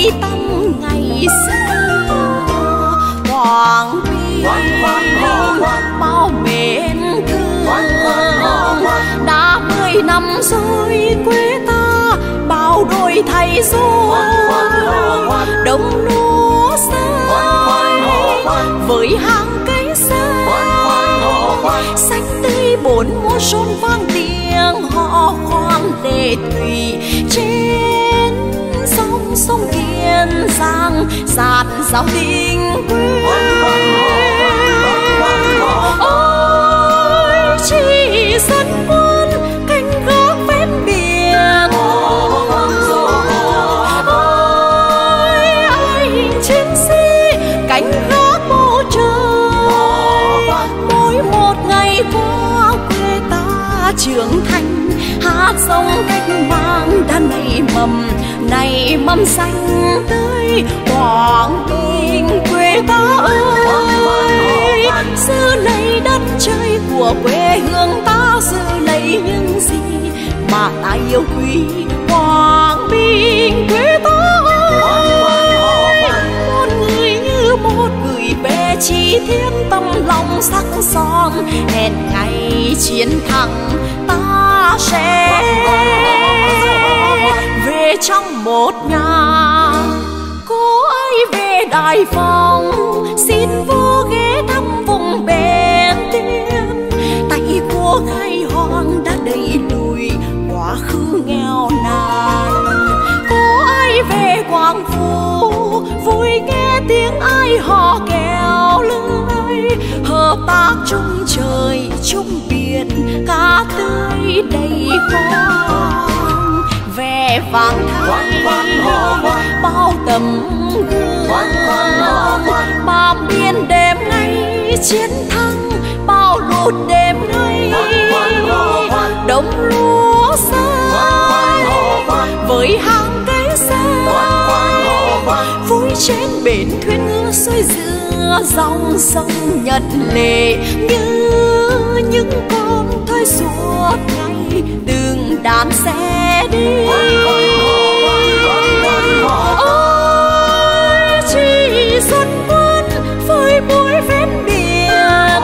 ly tâm ngày xưa. Quảng Bình bao mến thương, đã 10 năm rồi quê ta bao đổi thay ruộng, đồng lúa rơi với hàng cây xanh xanh tươi bốn mùa son vang tiếng họ khoan lệ thủy trên sông sông Kiên Giang dạt dào tình quê. Ôi chỉ dân quân canh gác ven biển, ôi anh chiến sĩ canh gác bầu trời. Mỗi một ngày qua quê ta trưởng thành, hát sông cách mạng đã nảy mầm xanh tươi. Quảng Bình quê ta ơi, giữ lấy đất trời của quê hương ta, giữ lấy những gì mà ta yêu quý. Quảng Bình quê ta ơi, một người như một gửi về chỉ thiên tâm lòng sắc son. Hẹn ngày chiến thắng ta sẽ về trong một nhà. Cô ơi về Đại Phòng xin vô ghé thăm vùng bến Tiên, tay của khai hoang đã đẩy lùi quá khứ nghèo nàn. Cô ơi về Quảng Phú vui nghe tiếng ai hò kèo lưới, hợp tác chung trời chung biển cá tươi đầy khoang. Vẻ vang thay bao tấm gương, bao biên đêm ngày chiến thắng, bao lụt đêm ngày đông lúa rơi với hàng cây xanh vui trên bến thuyền ngựa xuôi giữa dòng sông Nhật Lệ. Như những con thoi suốt ngày từng đàn xe đi. Ôi chỉ dân quân phơi muối ven biển,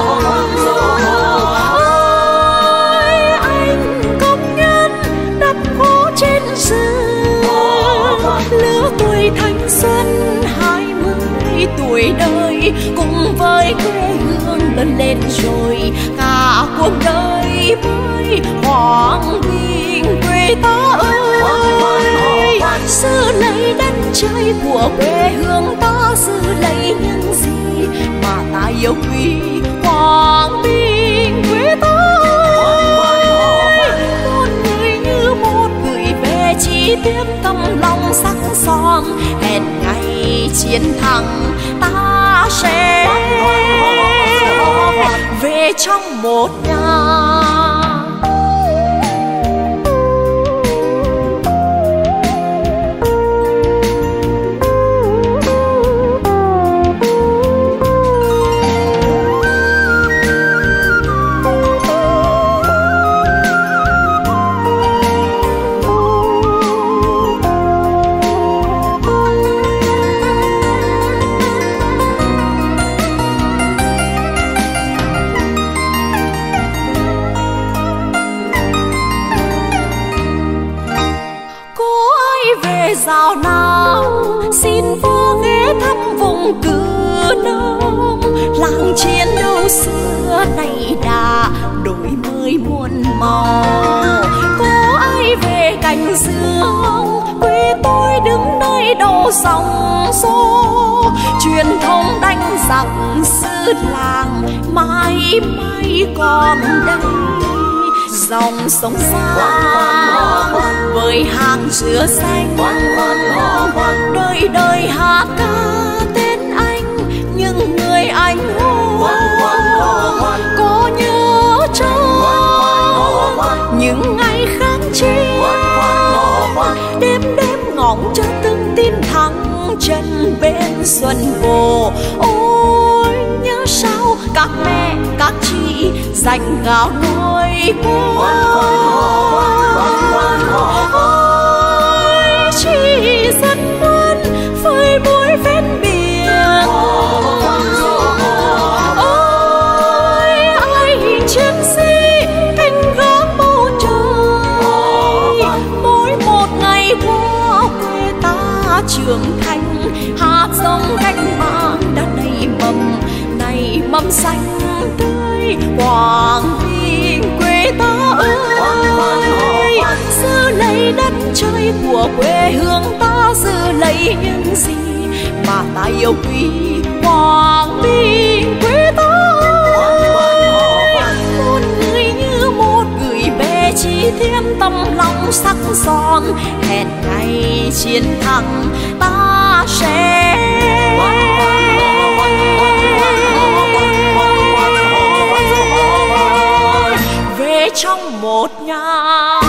ôi anh công nhân đắp gỗ trên rừng. Lứa tuổi thanh xuân 20 tuổi đời cùng với quê hương lớn lên rồi cả cuộc đời mới. Quảng Bình quê ta ơi, giữ lấy đất trời của quê hương ta, giữ lấy những gì mà ta yêu quý. Quảng Bình quê ta ơi, một người như một gửi về chỉ tiếp tâm lòng sắc son. Hẹn ngày chiến thắng ta sẽ về trong một nhà. Dạo nào xin vô ghé thăm vùng Cừ Nông, làng chiến đấu xưa này đã đổi mới muôn màu. Cô ai về cành dương quê tôi đứng nơi đầu sóng gió, truyền thống đánh giặc xứ làng mãi mãi còn đây. Dòng sông Giang với hàng dừa xanh đời đời hát ca tên anh. Những người anh hùng có nhớ trong những ngày kháng chiến, đêm đêm ngóng cho từng tin thắng chân bên xuân bồ. Ôi nhớ sao các mẹ các chị dành gạo nuôi con. Ôi chỉ dân quân trưởng thành, hạt giống cách mạng đã nảy mầm xanh tươi. Quảng Bình quê ta ơi, giữ lấy đất trời của quê hương ta, giữ lấy những gì mà ta yêu quý. Quảng Bình quê ta ơi, một người như một gửi về chỉ thêm tấm lòng sắc son. Hẹn ngày chiến thắng ta sẽ về trong một nhà.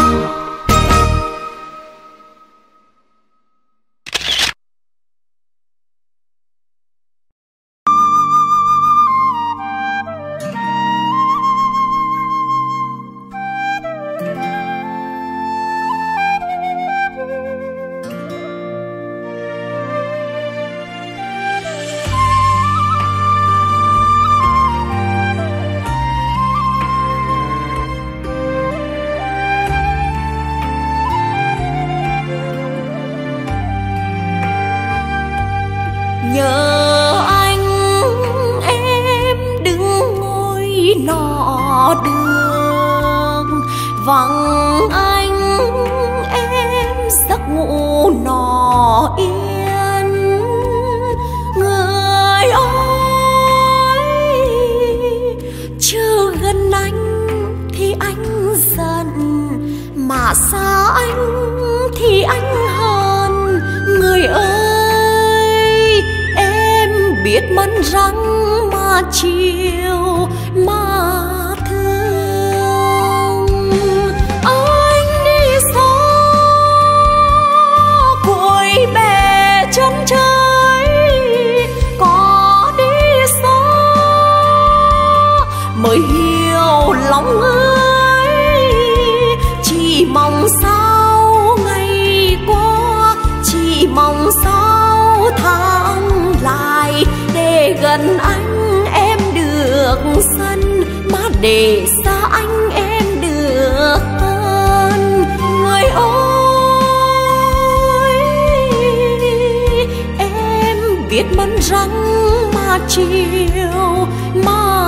Nhớ anh em đứng ngồi nọ đường, vắng anh em giấc ngủ nọ yên. Người ơi, chưa gần anh thì anh giận, mà xa anh thì anh hờn. Người ơi, biết mân răng mà chiều mà thương. Anh đi xa cuối bể chân trời, có đi xa mới hiểu lòng ơi. Chỉ mong sao ngày qua, chỉ mong sao tháng lại, để gần anh em được sân, mà để xa anh em được hơn. Người ơi, em biết mân răng mà chiều mà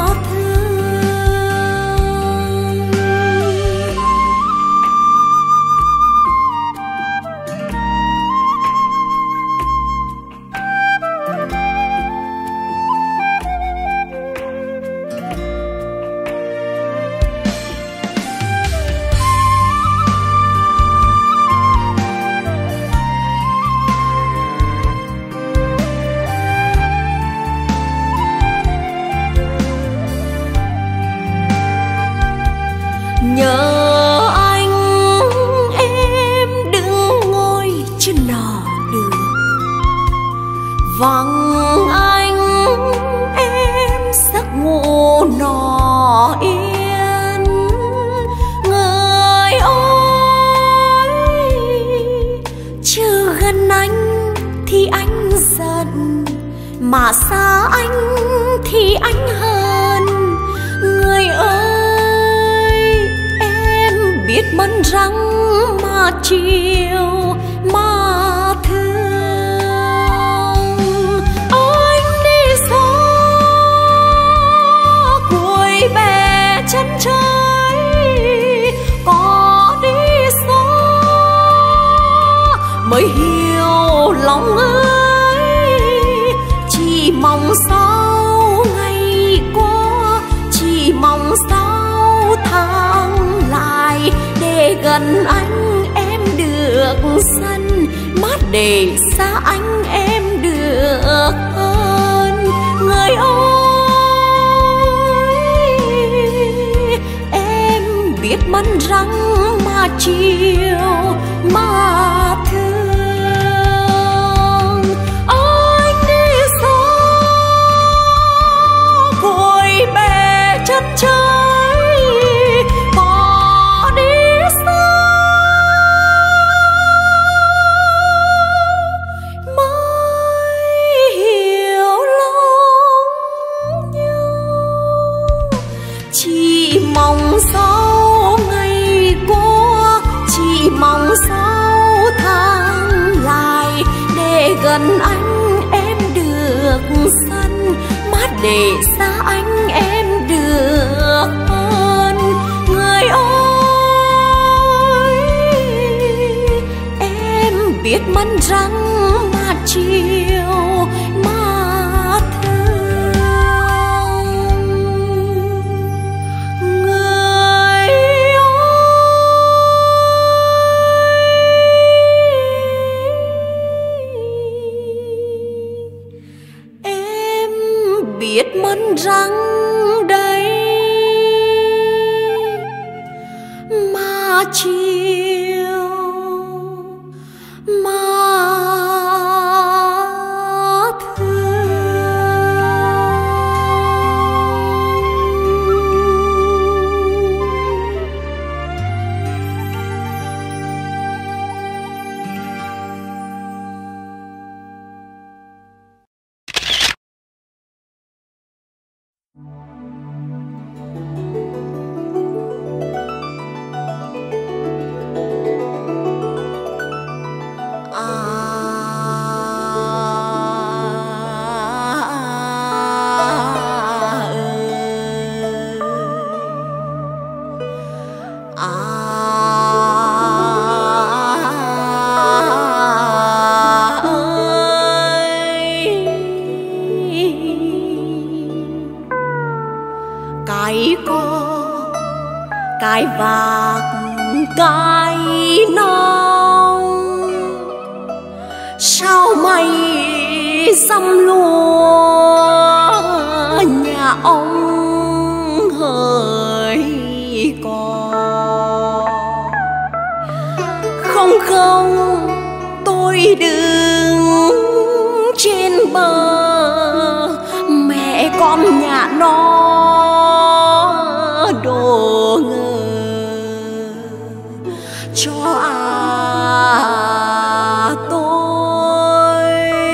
nhớ anh em đứng ngồi trên nọ đường, vắng anh em giấc ngủ nọ yên. Người ơi, chưa gần anh thì anh giận, mà xa anh thì anh hờn. Người ơi, biết mân răng mà chiều mà thương. Anh đi xa cuối bể chân trời, có đi xa mới hiểu lòng ơi. Chỉ mong sao ngày qua, chỉ mong sao tháng lại, để gần anh em được sân, mát để xa anh em được hơn. Người ơi, em biết mân răng mà chiều mà thương. Anh đi xa cuối bể chân trời, có đi xa mới hiểu lòng nhau. Chỉ mong sao ngày qua, chỉ mong sao gần anh em được sân, mát để xa anh em được hơn. Người ơi, em biết mân răng mà chiều mà thương. Người ơi, em biết mân răng đây mà chiều mà cái co cái vạc cái nong, sao mày xăm lúa nhà ông hỡi cò. Không không tôi đứng trên bờ, mẹ con nhà nó đổ ngờ cho tôi.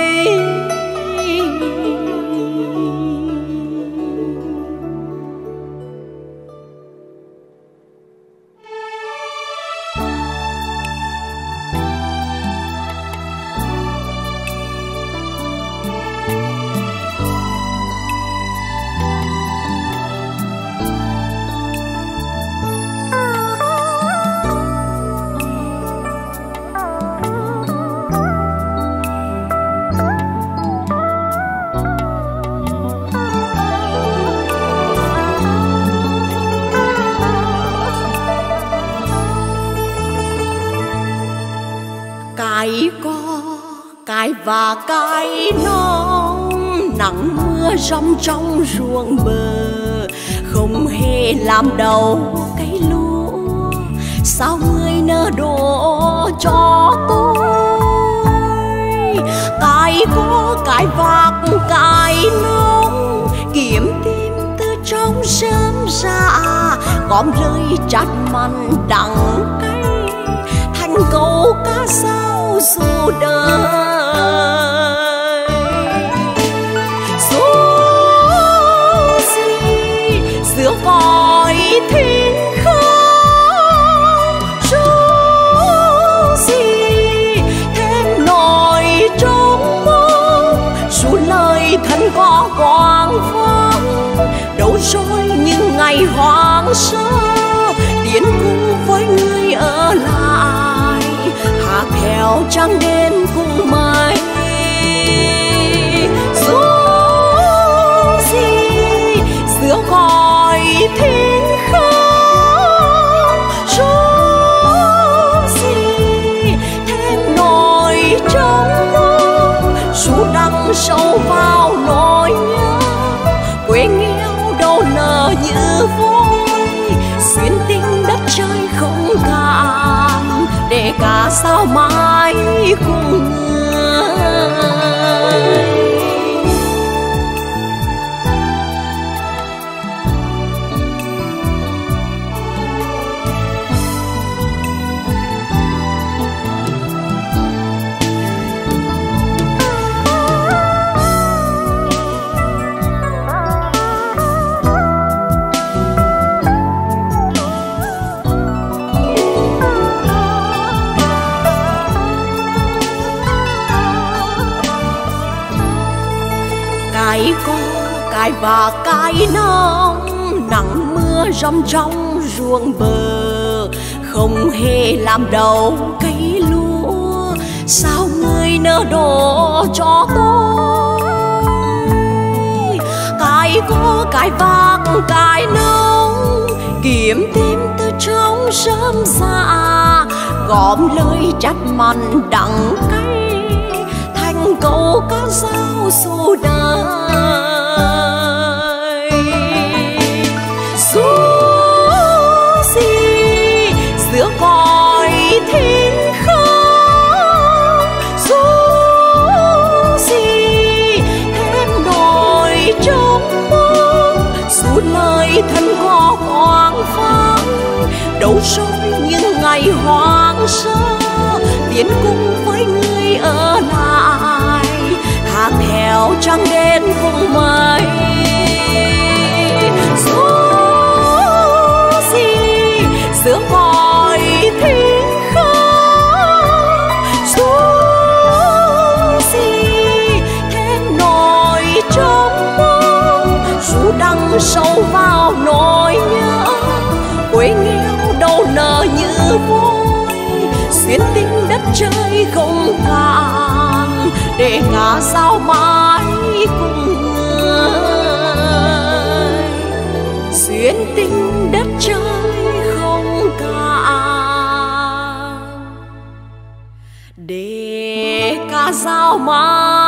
Cái co cái và cái non, nắng mưa rong trong ruộng bờ, không hề làm đầu cây lúa. Sao người nỡ đổ cho tôi? Cái co cái vạc cái non, kiếm tìm từ trong sớm ra, gom lời chát mặn đắng cay, thành câu ca sao dù đời. Dù gì giữa cõi thiên không, dù gì thêm nỗi trong mong, dù lời thân có quang vắng. Đâu rồi những ngày hoang sơ, tiến cùng với người ở lại, hạ theo trăng đen cùng mây. Dù gì giữa cõi thiên không, dù gì thêm nỗi trong mong, dù đắm sâu vào nỗi nhớ, quê nghèo đâu nở như vôi, xuyên tinh đất trời không cạn, để cả sao mãi cùng người. Cái có cái và cái nóng, nắng mưa ròng trong ruộng bờ, không hề làm đâu cây lúa. Sao người nỡ đổ cho tôi? Cái có cái vác cái nóng, kiếm tìm từ trong sớm dạ, gom lời trách mặn đắng cay, thành câu ca dao suốt đời. Dù gì giữa cõi thinh không, dù gì thêm nỗi trống mong, dù lời thân có hoang vắng, đâu rồi những ngày hoang sơ, tiến cùng với người ở lại, thả theo trăng đen cùng mây. Dù gì giữa cõi thinh không, dù gì thêm nỗi trống mong, dù đắng sâu vào nỗi nhớ, quê nghèo đâu nở như vôi, xuyên tinh đất trời không cạn, để ngả sao mãi cùng người, xuyên tinh đất trời không cạn, để cả sao mãi